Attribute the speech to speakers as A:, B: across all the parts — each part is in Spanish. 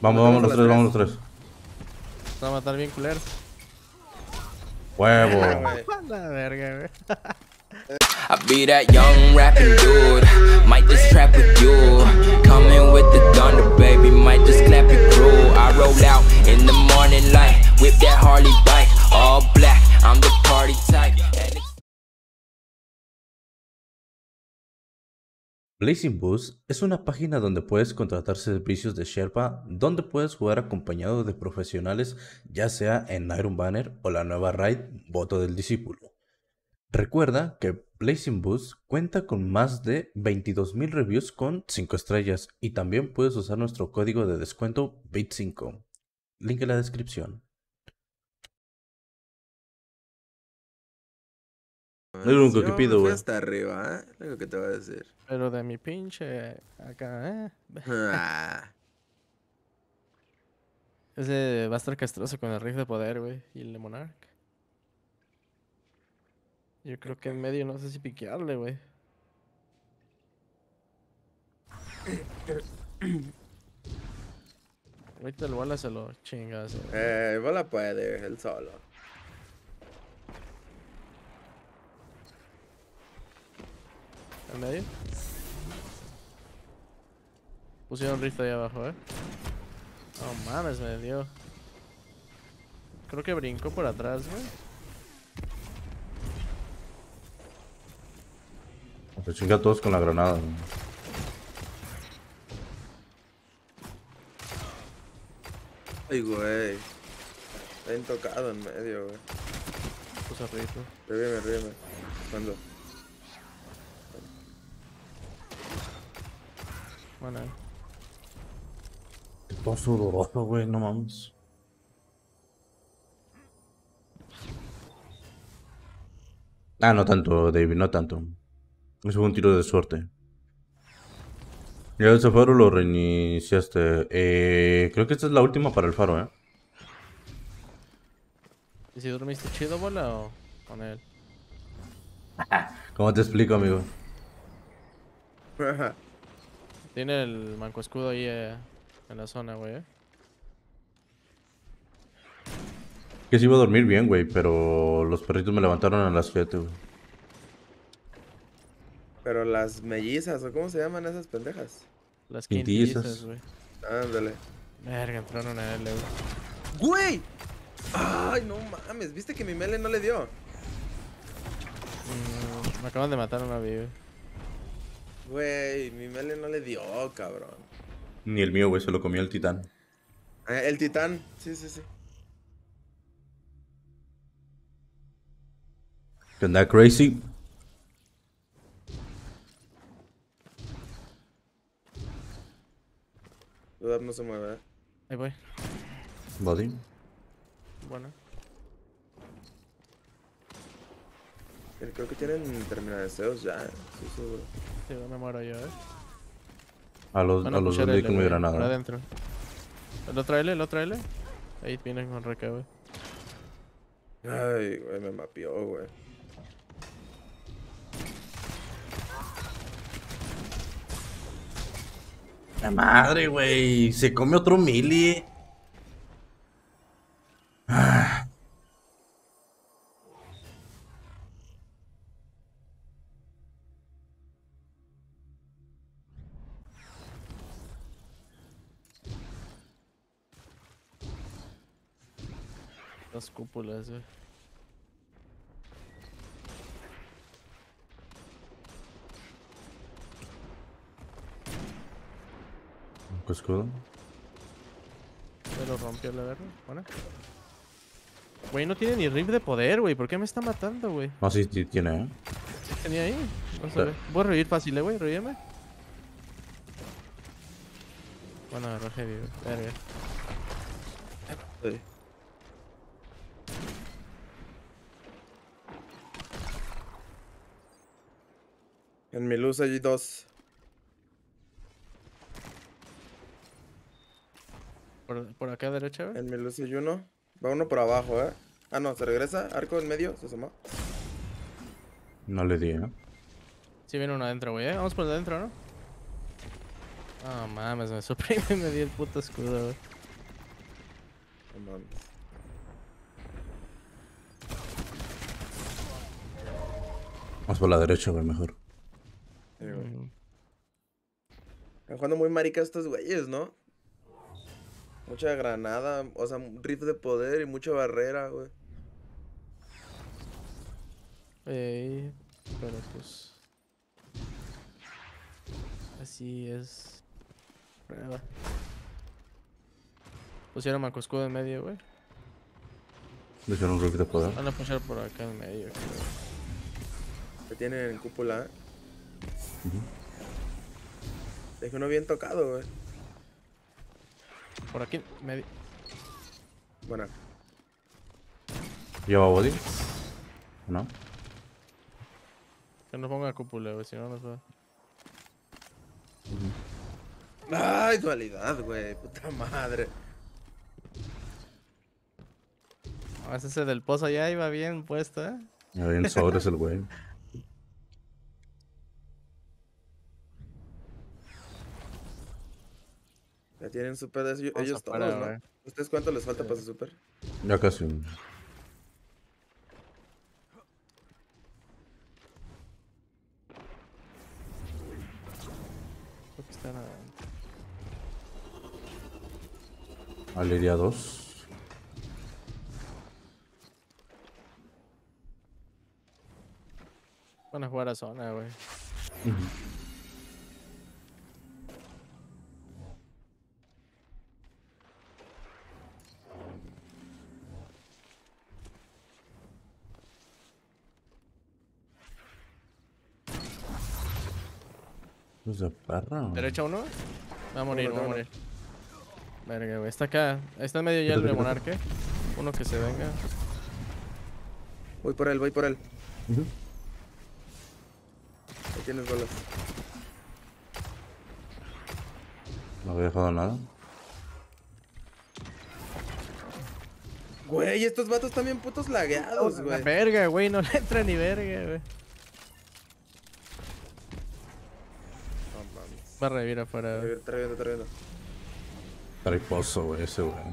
A: Vamos los tres, vamos los tres.
B: Se va a matar bien culero.
A: Huevo.
B: La verga, güey.
C: I be that young rapping dude, might just trap with you. Coming with the thunder, baby, might just clap your crew. I roll out in the morning light, whip that Harley bike, all black, I'm the party type.
A: Blazing Boost es una página donde puedes contratar servicios de Sherpa, donde puedes jugar acompañado de profesionales, ya sea en Iron Banner o la nueva raid Voto del Discípulo. Recuerda que Blazing Boost cuenta con más de 22,000 reviews con 5 estrellas y también puedes usar nuestro código de descuento BIT5. Link en la descripción. Es lo único que pido, güey.
D: Hasta arriba, ¿eh? Lo que te voy a decir.
B: Pero de mi pinche acá,
D: Ah,
B: Ese va a estar castroso con el riff de poder, güey. Y el de Monarch. Yo creo que en medio no sé si piquearle, güey. Ahorita el bola se lo chingas,
D: Bola puede, él solo.
B: ¿En medio? Pusieron riff ahí abajo, No mames, me dio. Creo que brincó por atrás, güey.
A: Se chinga a todos con la granada. Güey.
D: Ay, güey. Está intocado en medio, güey.
B: Puso riff, güey.
D: Revíme. ¿Cuándo?
B: Bueno,
A: Todo sudoroso, güey, no mames. Ah, no tanto, David, no tanto. Eso fue un tiro de suerte. Ya ese faro lo reiniciaste. Creo que esta es la última para el faro,
B: ¿Y si dormiste chido, bola, o con él?
A: ¿Cómo te explico, amigo?
B: Tiene el manco escudo ahí en la zona, güey.
A: Que sí iba a dormir bien, güey, pero los perritos me levantaron a las 7, güey.
D: Pero las mellizas, ¿o cómo se llaman esas pendejas?
B: Las
A: Quintillizas.
B: quintillizas, güey.
D: Ándale.
B: Verga, entraron a él, güey.
D: ¡Güey! ¡Ay, no mames! ¿Viste que mi mele no le dio?
B: Me acaban de matar a una viva.
D: Güey, mi mele no le dio, cabrón.
A: Ni el mío, güey, se lo comió el titán.
D: El titán, sí.
A: ¿Qué onda, Crazy?
D: Dudar no se mueve,
B: Ahí voy.
A: Body.
B: Bueno.
D: Creo que tienen terminadeseos ya, sí, seguro.
B: Sí, me muero yo,
A: A los
B: Van a
A: dos
B: pushar
A: de
B: L,
A: con mi
B: güey,
A: granada.
B: por adentro. El otro L. Ahí vienen con reca, güey.
D: Ay, güey, me mapeó, güey.
A: La madre, güey. Se come otro mili. Ah.
B: Las cúpulas, güey.
A: Escudo.
B: Se lo rompió la verga. Bueno. Güey, no tiene ni riff de poder, güey. ¿Por qué me está matando, güey?
A: No, sí, sí tiene,
B: ¿Sí tenía ahí? Vamos a ver. Voy a revivir fácil, güey. Revíveme. Bueno, agarró heavy, güey. Verga.
D: Sí. En mi luz hay dos.
B: Por acá a derecha, güey.
D: En mi luz hay uno. Va uno por abajo, Ah, no, se regresa. Arco en medio, se asomó.
A: No le di,
B: Sí viene uno adentro, güey, Vamos por adentro, ¿no? Oh, mames, me suprime y me dio el puto escudo, güey.
D: No mames.
A: Vamos por la derecha, güey, mejor.
D: Sí, güey.
B: Mm.
D: Están jugando muy maricas estos güeyes, ¿no? Mucha granada, o sea, un rifle de poder y mucha barrera, güey.
B: Pero pues... Así es. Prueba. Pusieron Maco escudo en medio, güey.
A: Le hicieron un riff de poder.
B: Van a pushar por acá en medio, creo.
D: Que tienen cúpula, ¿eh?
A: Ujú.
D: Dejé uno bien tocado, güey.
B: Por aquí, medio.
D: Bueno,
A: ¿Lleva body? ¿No?
B: Que no ponga cúpula, güey, si no nos va.
D: ay, dualidad, güey. Puta madre.
B: Ah, ese del pozo ya iba bien puesto, ¿eh?
A: Ya bien sobres el güey.
D: Ya tienen super de
B: Vamos
D: ellos
B: afuera,
D: todos, ¿no?
B: güey.
D: ¿Ustedes cuánto les falta
B: Sí.
D: para su super?
A: Ya casi.
B: Creo que están adentro.
A: Valeria 2.
B: Van a jugar a zona, güey.
A: ¿Es de perra?
B: ¿Derecha uno? Va a morir,
D: Uno,
B: va a
D: uno.
B: morir. Verga, güey. Está acá. Está en medio ya el
A: Quítate,
B: de
A: quítate.
B: monarque. Uno que se venga.
D: Voy por él, voy por él.
A: Ujú.
D: Ahí tienes bolas.
A: No había dejado nada.
D: Güey, estos vatos están bien putos lagueados,
B: La
D: güey.
B: verga, güey. No le entra ni verga, güey.
D: No mames.
B: Va a revivir afuera, güey.
D: Está reviendo, está reviendo.
A: Trae pozo, güey, ese güey.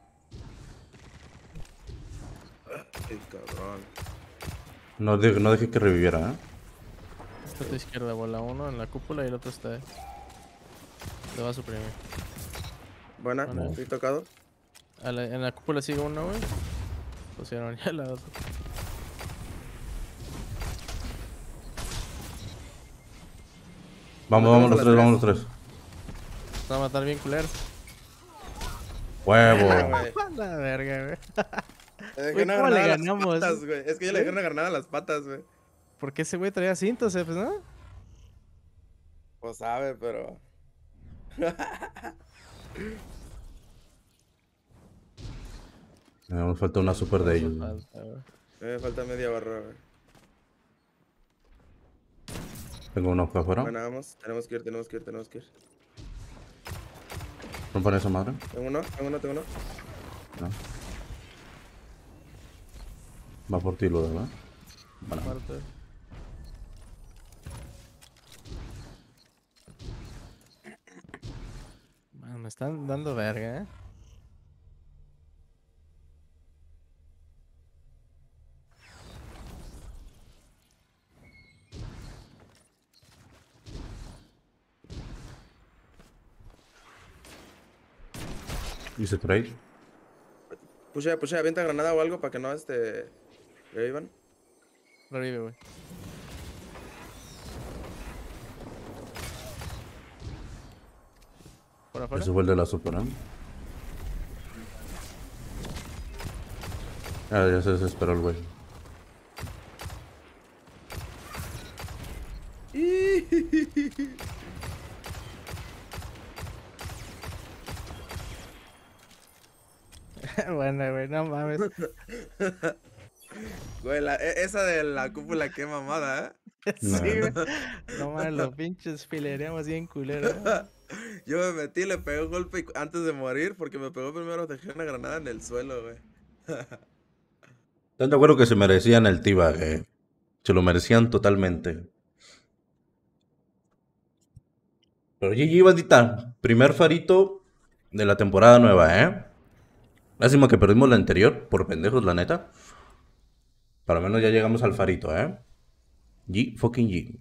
D: Ay, cabrón.
A: No, no dejé que reviviera, ¿eh?
B: Está a tu izquierda, bola uno en la cúpula y el otro está. Le va a suprimir.
D: Buena,
B: Bueno.
D: estoy tocado.
B: En la cúpula sigue uno, güey. Pusieron ya la otra.
A: Vamos, vamos los tres, vamos los tres.
B: Se va a matar bien culero.
A: Huevo.
D: Güey.
B: La verga, güey.
D: Le dejé
B: Güey,
D: una
B: ¿cómo le
D: granada a las
B: ganamos?
D: patas, güey. Es que yo le dejé una granada a las patas, güey.
B: Porque ese güey traía cintos, pues, ¿no?
D: Pues sabe, pero.
A: Nos falta una super de ellos. güey.
B: Falta, güey.
D: Me falta media barra, güey.
A: Tengo uno acá afuera.
D: Bueno, vamos. Tenemos que ir, tenemos que ir, tenemos que ir.
A: Rompan esa madre.
D: Tengo uno, tengo uno, tengo uno.
A: No. Va por ti, lo de verdad. Bueno,
B: Aparte. Man, me están dando verga, ¿eh?
A: hice trade.
D: Pushea, pushea, avienta granada o algo para que no revivan.
B: Revive, güey. ¿Por afuera?
A: Ese fue el de la super, ¿eh? Ah, ya se desesperó el güey.
B: Bueno, güey, no mames.
D: Güey, esa de la cúpula, qué mamada,
A: No.
B: Sí, güey. No mames, los pinches filereamos bien culero.
D: Yo me metí, le pegué un golpe antes de morir porque me pegó primero, dejé una granada en el suelo, güey.
A: ¿Están de acuerdo que se merecían el T-Bag? Se lo merecían totalmente. Pero GG, bandita. Primer farito de la temporada nueva, ¿eh? Lástima que perdimos la anterior, por pendejos, la neta. Pero al menos ya llegamos al farito, ¿eh? G fucking G.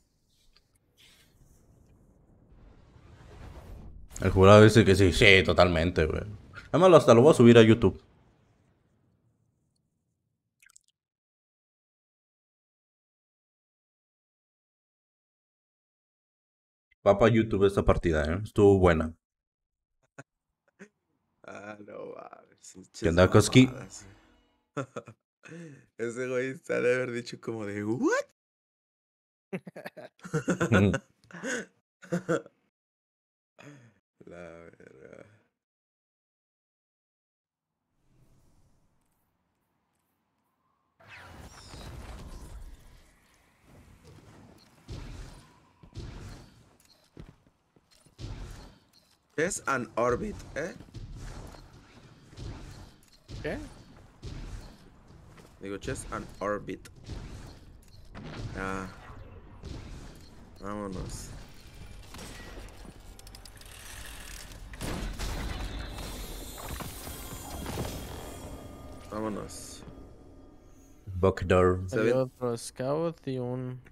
A: El jurado dice que sí, sí, totalmente, güey. Además, hasta lo voy a subir a YouTube. Va para YouTube esta partida, ¿eh? Estuvo buena.
D: Ah, no, mames.
A: ¿Qué
D: Pinches
A: onda, Koski?
D: mamadas. Ese güey está de haber dicho como de, ¿what? La verga. Es an orbit, ¿eh?
B: ¿Qué?
D: Digo, chess and orbit. Ah. Vámonos. Vámonos.
A: Buckdor.
D: ¿Está bien?
B: Salió otro scout y un